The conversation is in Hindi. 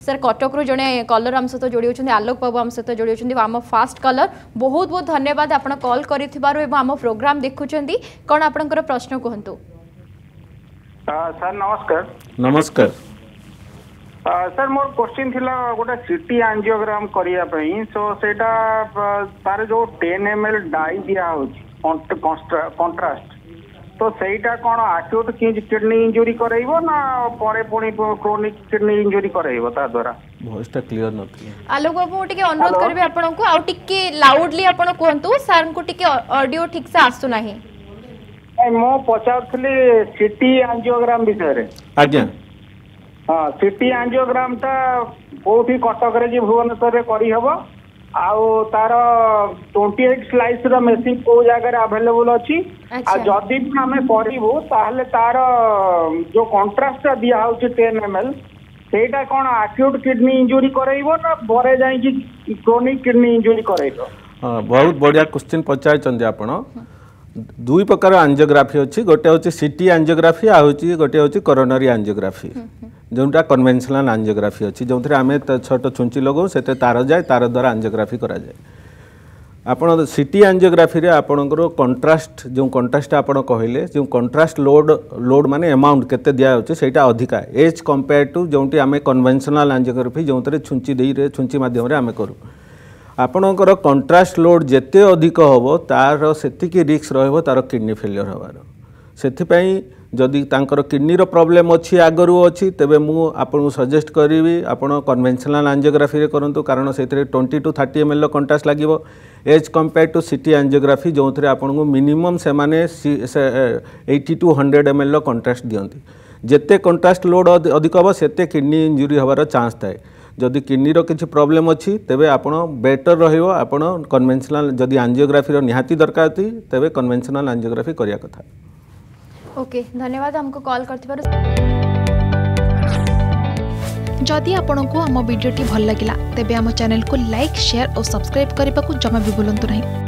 सर कटक जड़े कलर आम सहित जोड़ी होती आलोक बाबू आम सहित जोड़ी होती आम फास्ट कलर बहुत बहुत धन्यवाद आप कॉल करूँ प्रोग्राम देखुं कौन आपंकर प्रश्न कहतु सर नमस्कार नमस्कार सर मोर क्वेश्चन थिला गोटे सीटी एंजियोग्राम करिया पई सो सेटा तार जो 10 ml डाई दिया होची कंट्रास्ट तो सेटा कोन एक्यूट किडनी इंजुरी करैबो ना परे पुनी क्रोनिक किडनी इंजुरी करैबो ता द्वारा वॉइस क्लियर नथि आलोक बाबू टिके अनुरोध करबे आपन को आ टिके लाउडली आपन कहंतु सर को टिके ऑडियो ठीक से आसु नाही मो पचारथली सीटी एंजियोग्राम विषय आज्ञा हाँ सीटी एंजियोग्राम टा बहुत ही कटक रे भुवनेश्वर करी हबो आउ तार 28 स्लाइस रो मेसिन को जगह अवेलेबल अछि आ जदी भी हमें करिवो ताहले तार जो कंट्रास्ट दिया होछि 10 ml सेटा कोन एक्यूट किडनी इंजुरी करैबो ना बरे जाई कि क्रोनिक किडनी इंजुरी करैबो हां बहुत बढ़िया क्वेश्चन पचार चंदे आपण दुई प्रकार एंजियोग्राफी अच्छी गोटे हूँ सीटी एंजियोग्राफी आ गोटे हूँ कोरोनरी एंजियोग्राफी जोटा कन्वेंशनल एंजियोग्राफी अच्छी जो आम छोट छुंची लगाऊ से तार जाए तार द्वारा एंजियोग्राफी करा जाए आपण सीटी एंजियोग्राफी रे आपणकर कंट्रास्ट जो कंट्रास्ट आप कहले जो कंट्रास्ट लोड माने अमाउंट केते दिया होचे सेटा अधिका एज कंपेयर टू जोटी आम कन्वेंशनल एंजियोग्राफी जो छुंची दे छुंची माध्यम आम करूँ आपणकर कंट्रास्ट लोड जेते अधिक होबो तार सेतिकी रिस्क रहबो तार किडनी फेलियर होबार सेथिपई जदि तांकर किडनी रो प्रॉब्लम अछि आगरु अछि तबे मु आपन सजेस्ट करिवि आपन कन्वेंशनल एंजियोग्राफी रे करंतु कारण सेथिरे 20 to 30 ml कंट्रास्ट लागिवो as compare to CT angiography जोंथरे आपन को मिनिमम से माने 80 to 100 ml कंट्रास्ट दियंती जेते कंट्रास्ट लोड अधिक होबो सेते किडनी इंजुरी होबार चांस थाए जदि किडनी रो किछि प्रॉब्लम अछि तबे आपण बेटर रहिवो आपण कन्वेंशनल जदि एंजियोग्राफी रो निहाती दरकार थी तबे कन्वेंशनल एंजियोग्राफी करिया कथा ओके धन्यवाद हमको कॉल करथिबार जदि आपंक आम भिडी भल लगा तेब आम चैनल को लाइक शेयर और सब्सक्राइब करने को जमा भी भूलु नहीं।